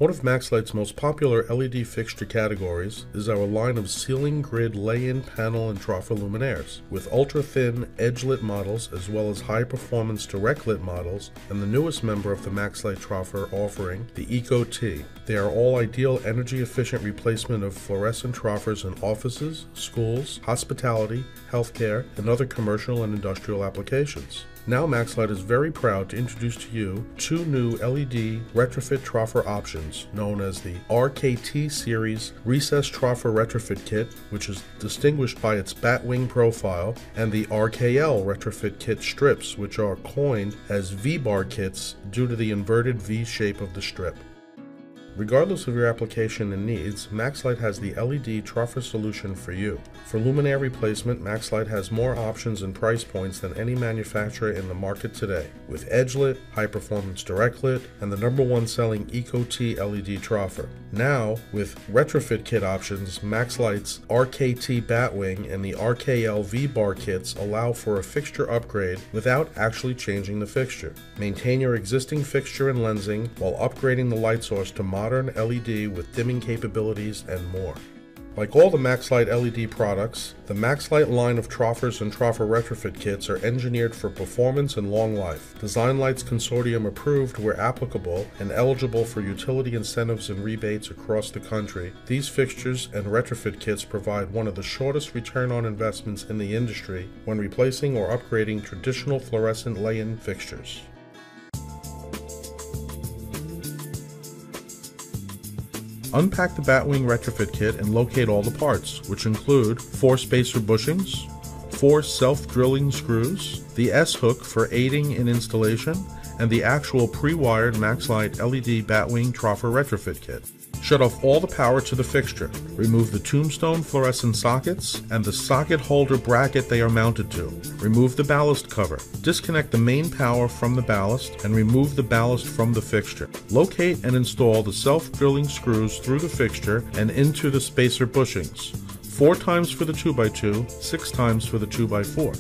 One of MaxLite's most popular LED fixture categories is our line of ceiling grid lay-in panel and troffer luminaires, with ultra-thin edge-lit models as well as high-performance direct-lit models, and the newest member of the MaxLite troffer offering, the Eco-T. They are all ideal energy-efficient replacement of fluorescent troffers in offices, schools, hospitality, healthcare, and other commercial and industrial applications. Now MaxLite is very proud to introduce to you two new LED retrofit troffer options known as the RKT Series Recessed Troffer Retrofit Kit, which is distinguished by its Batwing profile, and the RKL Retrofit Kit strips, which are coined as V-bar kits due to the inverted V shape of the strip. Regardless of your application and needs, MaxLite has the LED troffer solution for you. For luminaire replacement, MaxLite has more options and price points than any manufacturer in the market today, with edge-lit, high-performance direct-lit, and the #1 selling Eco-T LED troffer. Now, with retrofit kit options, MaxLite's RKT Batwing and the RKL V-bar kits allow for a fixture upgrade without actually changing the fixture. Maintain your existing fixture and lensing while upgrading the light source to modern LED with dimming capabilities and more. Like all the MaxLite LED products, the MaxLite line of troffers and troffer retrofit kits are engineered for performance and long life. Design Lights Consortium approved where applicable and eligible for utility incentives and rebates across the country. These fixtures and retrofit kits provide one of the shortest return on investments in the industry when replacing or upgrading traditional fluorescent lay-in fixtures. Unpack the Batwing retrofit kit and locate all the parts, which include 4 spacer bushings, 4 self-drilling screws, the S-hook for aiding in installation, and the actual pre-wired MaxLite LED Batwing troffer retrofit kit. Shut off all the power to the fixture. Remove the tombstone fluorescent sockets and the socket holder bracket they are mounted to. Remove the ballast cover. Disconnect the main power from the ballast and remove the ballast from the fixture. Locate and install the self-drilling screws through the fixture and into the spacer bushings. 4 times for the 2x2, 6 times for the 2x4.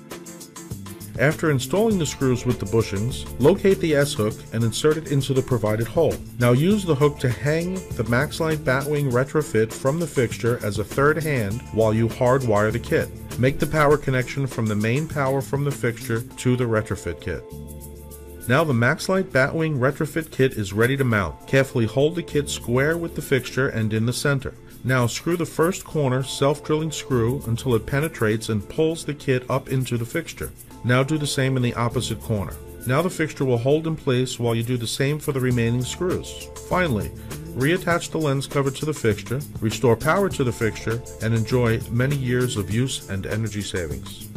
After installing the screws with the bushings, locate the S-hook and insert it into the provided hole. Now use the hook to hang the MaxLite Batwing retrofit from the fixture as a third hand while you hardwire the kit. Make the power connection from the main power from the fixture to the retrofit kit. Now the MaxLite Batwing retrofit kit is ready to mount. Carefully hold the kit square with the fixture and in the center. Now screw the first corner self-drilling screw until it penetrates and pulls the kit up into the fixture. Now do the same in the opposite corner. Now the fixture will hold in place while you do the same for the remaining screws. Finally, reattach the lens cover to the fixture, restore power to the fixture, and enjoy many years of use and energy savings.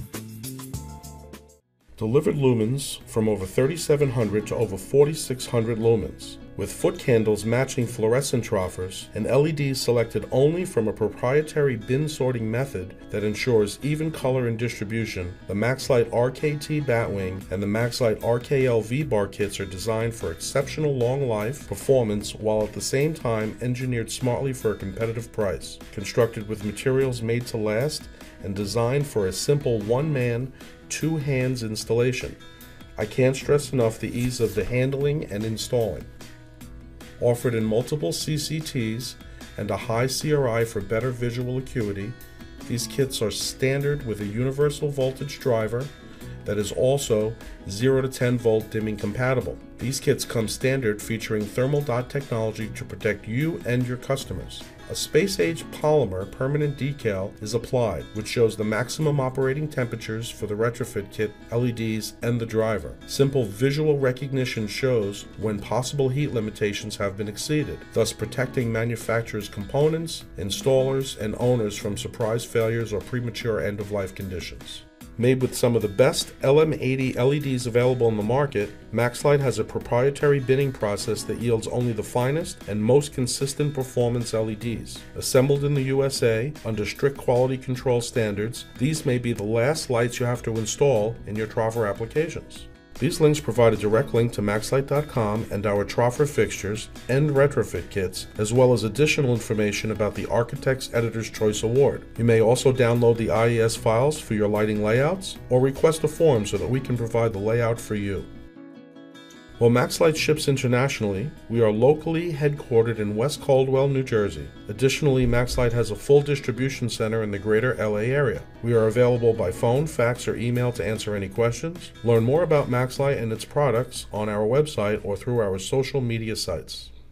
Delivered lumens from over 3,700 to over 4,600 lumens, with foot candles matching fluorescent troffers and LEDs selected only from a proprietary bin sorting method that ensures even color and distribution. The MaxLite RKT Batwing and the MaxLite RKL V-bar kits are designed for exceptional long life performance while at the same time engineered smartly for a competitive price. Constructed with materials made to last and designed for a simple one-man, two-hands installation. I can't stress enough the ease of the handling and installing. Offered in multiple CCTs and a high CRI for better visual acuity, these kits are standard with a universal voltage driver that is also 0 to 10 volt dimming compatible. These kits come standard featuring thermal dot technology to protect you and your customers. A space-age polymer permanent decal is applied, which shows the maximum operating temperatures for the retrofit kit, LEDs, and the driver. Simple visual recognition shows when possible heat limitations have been exceeded, thus protecting manufacturers' components, installers, and owners from surprise failures or premature end-of-life conditions. Made with some of the best LM80 LEDs available in the market, MaxLite has a proprietary binning process that yields only the finest and most consistent performance LEDs. Assembled in the USA under strict quality control standards, these may be the last lights you have to install in your troffer applications. These links provide a direct link to MaxLite.com and our troffer fixtures and retrofit kits, as well as additional information about the Architect's Editor's Choice Award. You may also download the IES files for your lighting layouts, or request a form so that we can provide the layout for you. While MaxLite ships internationally, we are locally headquartered in West Caldwell, New Jersey. Additionally, MaxLite has a full distribution center in the greater LA area. We are available by phone, fax, or email to answer any questions. Learn more about MaxLite and its products on our website or through our social media sites.